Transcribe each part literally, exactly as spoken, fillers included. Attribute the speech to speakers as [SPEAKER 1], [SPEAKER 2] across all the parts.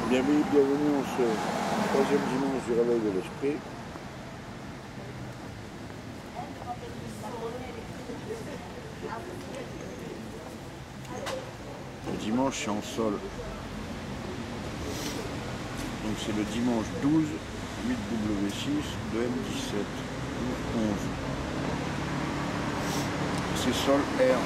[SPEAKER 1] Bienvenue, bienvenue en ce troisième dimanche du réveil de l'esprit. Le dimanche c'est en sol. Donc c'est le dimanche douze, huit W six, deux M dix-sept, onze. C'est sol R.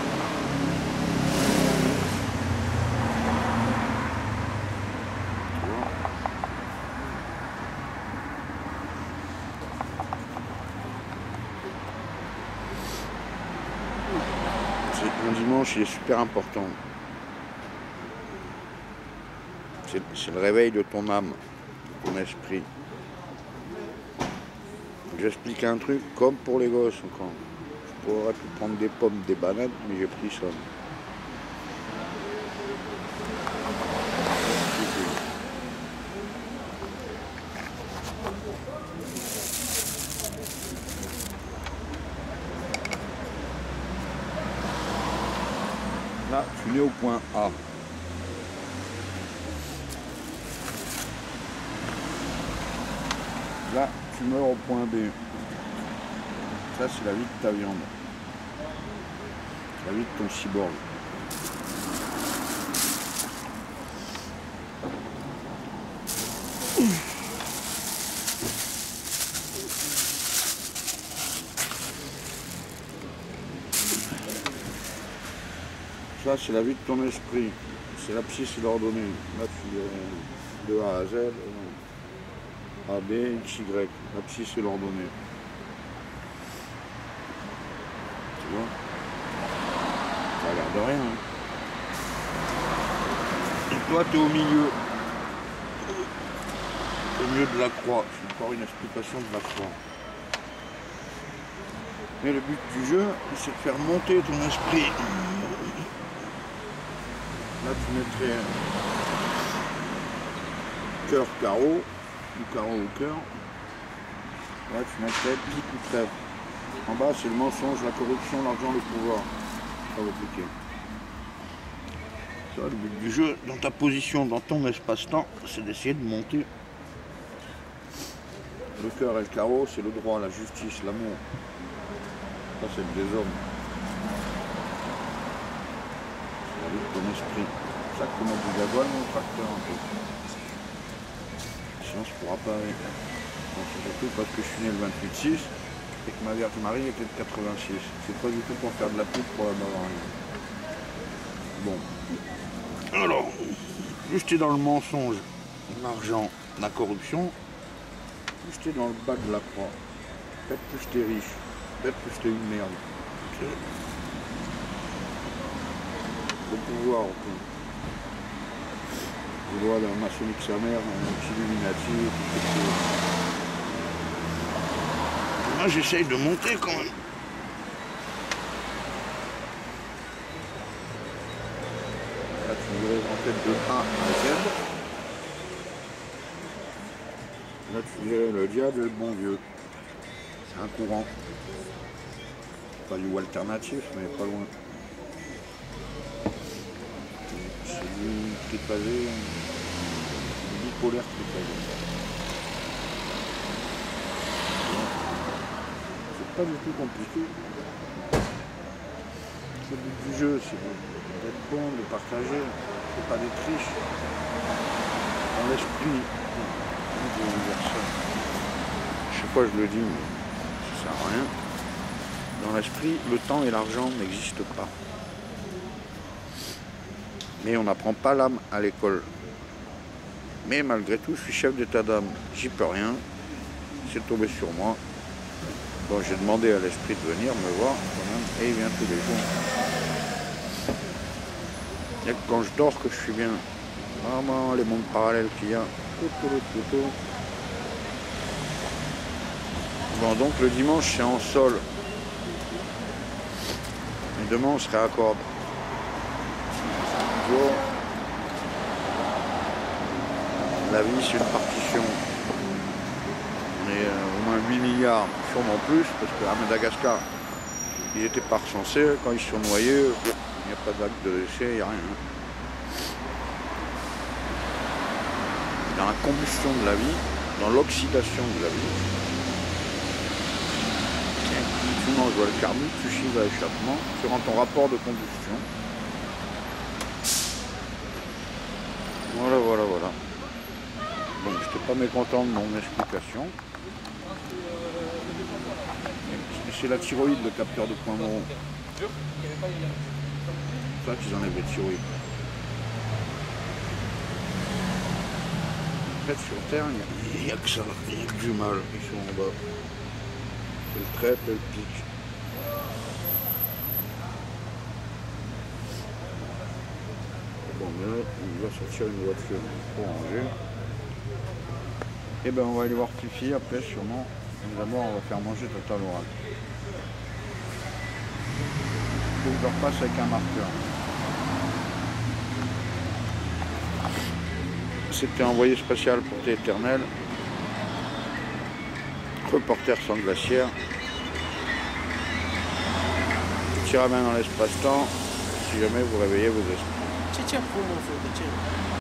[SPEAKER 1] Un dimanche, il est super important. C'est le réveil de ton âme, de ton esprit. J'explique un truc comme pour les gosses encore. Je pourrais pu prendre des pommes, des bananes, mais j'ai pris ça. Là, tu es au point A. Là, tu meurs au point B. Ça, c'est la vie de ta viande. La vie de ton cyborg. Ça, c'est la vie de ton esprit. C'est l'abscisse et l'ordonnée. Là, tu es de A à Z. A, B, X, Y. L'abscisse et l'ordonnée. Tu vois? Ça a l'air de rien. Hein. Et toi, tu es au milieu. Au milieu de la croix. C'est encore une explication de la croix. Mais le but du jeu, c'est de faire monter ton esprit. Là, tu mettrais cœur, carreau, ou carreau au cœur. Là, tu mettrais pique ou trèfle. En bas, c'est le mensonge, la corruption, l'argent, le pouvoir. Ça va compliqué. Ça, le but du jeu, dans ta position, dans ton espace-temps, c'est d'essayer de monter. Le cœur et le carreau, c'est le droit, la justice, l'amour. Ça, c'est le désordre. De ton esprit. C'est ça que tu mets du gasoil ou au tracteur un peu. Sinon, ça ne pourra pas aller. Bon, c'est surtout parce que je suis né le vingt-huit six et que ma Vierge Marie était de quatre-vingt-six. C'est pas du tout pour faire de la pub pour la Bavarie. Bon. Alors, plus tu es dans le mensonge, l'argent, la corruption, plus tu es dans le bas de la croix. Peut-être plus tu es riche, peut-être plus tu es une merde. Le pouvoir, je vois la maçonnique sa mère, un petit illuminati, tout ça. Moi j'essaye de monter quand même. Là tu verrais en fait de A à Z. Là tu verrais le diable et le bon Dieu. C'est un courant. Pas du alternatif, mais pas loin. Tripasé, bipolaire tripasé. C'est pas du tout compliqué. Le but du jeu, c'est d'être bon, de partager, c'est pas d'être riche. Dans l'esprit de l'universel. Je sais pas, je le dis, mais ça sert à rien. Dans l'esprit, le temps et l'argent n'existent pas. Mais on n'apprend pas l'âme à l'école. Mais malgré tout, je suis chef d'état d'âme. J'y peux rien. C'est tombé sur moi. Bon, j'ai demandé à l'esprit de venir me voir quand même. Et il vient tous les jours. Il n'y a que quand je dors que je suis bien. Vraiment, les mondes parallèles qu'il y a. Bon, donc le dimanche, c'est en sol. Et demain, on se réaccorde. La vie, c'est une partition. On est euh, au moins huit milliards, sûrement plus, parce qu'à Madagascar, ils n'étaient pas recensés. Quand ils sont noyés, il n'y a pas d'acte de décès, il n'y a rien. dans la combustion de la vie, dans l'oxydation de la vie. Et plus tu manges le carbone, tu chiffres à l'échappement, tu rends ton rapport de combustion. Voilà, voilà, voilà. Donc je n'étais pas mécontent de mon explication. C'est la thyroïde, le capteur de points morts. C'est ça qu'ils enlèvent les thyroïdes. En fait, sur Terre, il n'y a, a que ça, il n'y a que du mal. Ils sont en bas. C'est le trèfle et le pic. Bon, mais là, on va sortir une voiture pour ranger. Et ben on va aller voir Fifi après sûrement. D'abord on va faire manger Total Oral. Il faut que je repasse avec un marqueur. C'était envoyé spatial pour T-Éternel. Reporter sans glaciaire. Petit ramène dans l'espace-temps. Si jamais vous réveillez vos esprits.